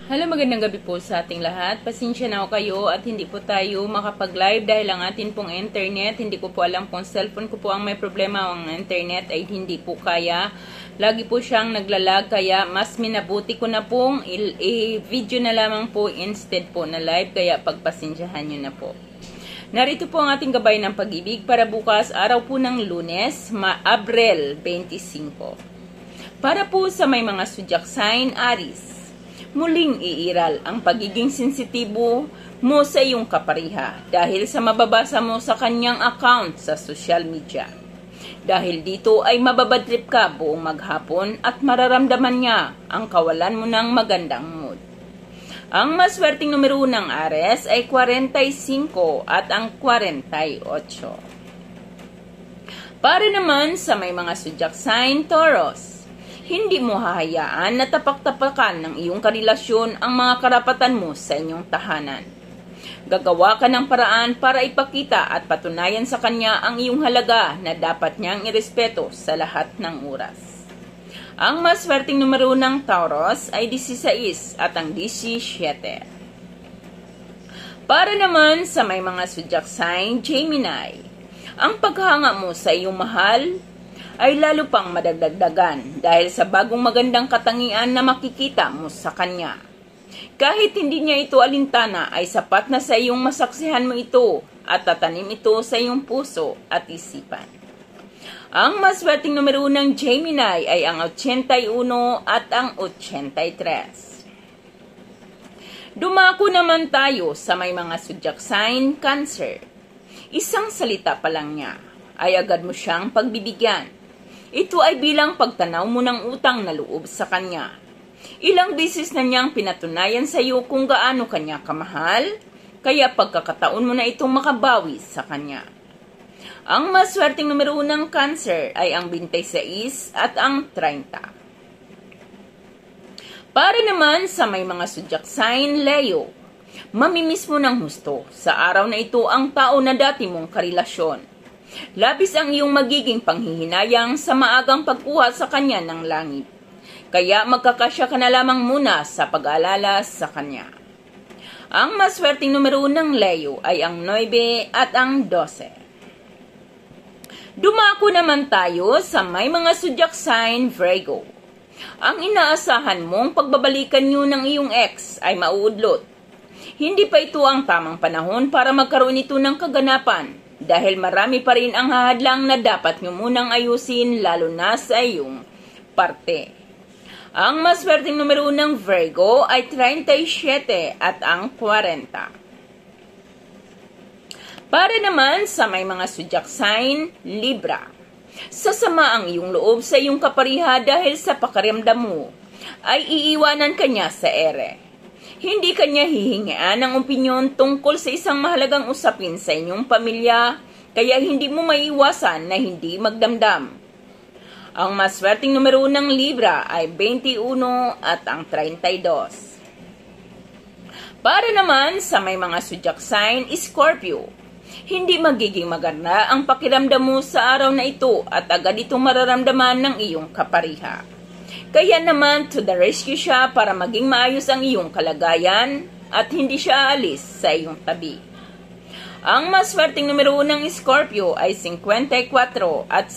Hello, magandang gabi po sa ating lahat. Pasensya na ako kayo at hindi po tayo makapag-live dahil ang atin pong internet, hindi ko po alam kung cellphone ko po ang may problema, ang internet ay hindi po kaya. Lagi po siyang naglalag kaya mas minabuti ko na pong i-video na lamang po instead po na live kaya pagpasensyahan nyo na po. Narito po ang ating gabay ng pag-ibig para bukas, araw po ng Lunes, Abril 25. Para po sa may mga zodiac sign, Aries. Muling iiral ang pagiging sensitibo mo sa iyong kapariha dahil sa mababasa mo sa kanyang account sa social media. Dahil dito ay mababadtrip ka buong maghapon at mararamdaman niya ang kawalan mo ng magandang mood. Ang maswerteng numero ng Aries ay 45 at ang 48. Para naman sa may mga zodiac sign, Taurus. Hindi mo hahayaan na tapak-tapakan ng iyong karelasyon ang mga karapatan mo sa inyong tahanan. Gagawa ka ng paraan para ipakita at patunayan sa kanya ang iyong halaga na dapat niyang irespeto sa lahat ng oras. Ang maswerteng numero ng Taurus ay 16 at ang 17. Para naman sa may mga zodiac sign, Gemini, ang paghanga mo sa iyong mahal ay lalo pang madagdagan dahil sa bagong magandang katangian na makikita mo sa kanya. Kahit hindi niya ito alintana ay sapat na sa iyong masaksihan mo ito at tatanim ito sa iyong puso at isipan. Ang maswerteng numero ng Gemini ay ang 81 at ang 83. Dumako naman tayo sa may mga zodiac sign, Cancer. Isang salita pa lang niya ay agad mo siyang pagbibigyan. Ito ay bilang pagtanaw mo ng utang na loob sa kanya. Ilang beses na niyang pinatunayan sa iyo kung gaano kanya kamahal, kaya pagkakataon mo na itong makabawi sa kanya. Ang maswerteng numero ng Cancer ay ang 26 at ang 30. Para naman sa may mga zodiac sign, Leo, mamimiss mo ng husto sa araw na ito ang tao na dati mong karelasyon. Labis ang iyong magiging panghihinayang sa maagang pagkuha sa kanya ng langit. Kaya magkakasya ka na lamang muna sa pag-aalala sa kanya. Ang maswerteng numero ng Leo ay ang 9 at ang 12. Dumako naman tayo sa may mga zodiac sign, Virgo. Ang inaasahan mong pagbabalikan nyo ng iyong ex ay mauudlot. Hindi pa ito ang tamang panahon para magkaroon ito ng kaganapan. Dahil marami pa rin ang hahadlang na dapat nyo munang ayusin lalo na sa iyong parte. Ang maswerteng numero ng Virgo ay 37 at ang 40. Para naman sa may mga zodiac sign, Libra. Sasama ang iyong loob sa iyong kapariha dahil sa pakiramdam mo ay iiwanan kanya sa ere. Hindi kanya hihingian ng opinyon tungkol sa isang mahalagang usapin sa inyong pamilya, kaya hindi mo maiiwasan na hindi magdamdam. Ang maswerteng numero ng Libra ay 21 at ang 32. Para naman sa may mga zodiac sign, Scorpio, hindi magiging maganda ang pakiramdam mo sa araw na ito at agad itong mararamdaman ng iyong kapariha. Kaya naman to the rescue siya para maging maayos ang iyong kalagayan at hindi siya aalis sa iyong tabi. Ang maswerteng numero ng Scorpio ay 54 at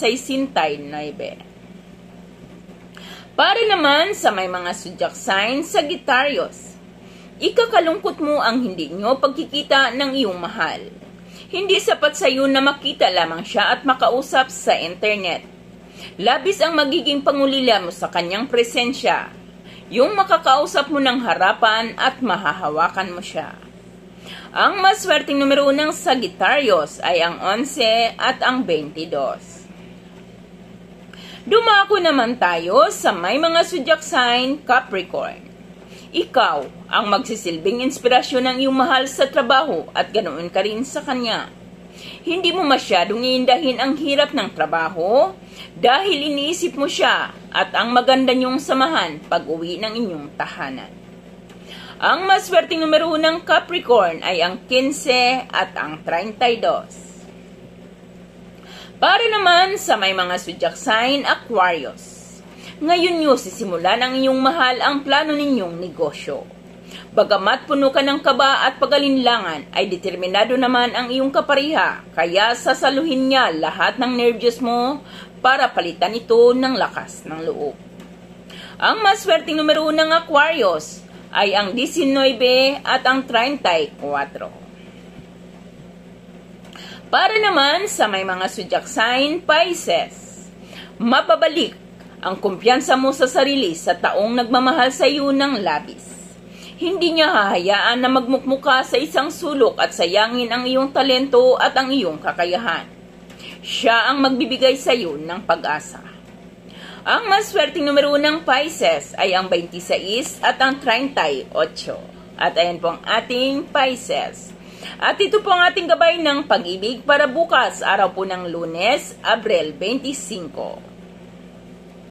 69. Para naman sa may mga zodiac sign, Sagittarius, ikakalungkot mo ang hindi nyo pagkikita ng iyong mahal. Hindi sapat sa iyo na makita lamang siya at makausap sa internet. Labis ang magiging pangulila mo sa kanyang presensya, yung makakausap mo ng harapan at mahahawakan mo siya. Ang maswerteng numero ng Sagittarius ay ang 11 at ang 22. Dumako naman tayo sa may mga zodiac sign, Capricorn. Ikaw ang magsisilbing inspirasyon ng iyong mahal sa trabaho at ganoon ka rin sa kanya. Hindi mo masyadong iindahin ang hirap ng trabaho dahil iniisip mo siya at ang maganda niyong samahan pag uwi ng inyong tahanan. Ang maswerteng numero ng Capricorn ay ang 15 at ang 32. Para naman sa may mga zodiac sign, Aquarius. Ngayon nyo sisimulan ang iyong mahal ang plano ninyong negosyo. Bagamat puno ka ng kaba at pag-alinlangan, ay determinado naman ang iyong kapariha, kaya sasaluhin niya lahat ng nervyos mo para palitan ito ng lakas ng loob. Ang maswerteng numero ng Aquarius ay ang 19 at ang 34. Para naman sa may mga zodiac sign, Pisces, mapabalik ang kumpiyansa mo sa sarili sa taong nagmamahal sa iyo ng labis. Hindi niya hahayaan na magmukmuka sa isang sulok at sayangin ang iyong talento at ang iyong kakayahan. Siya ang magbibigay sa iyo ng pag-asa. Ang maswerteng numero ng Pisces ay ang 26 at ang 38. At ayan po ang ating Pisces. At ito po ang ating gabay ng pag-ibig para bukas, araw po ng Lunes, Abril 25.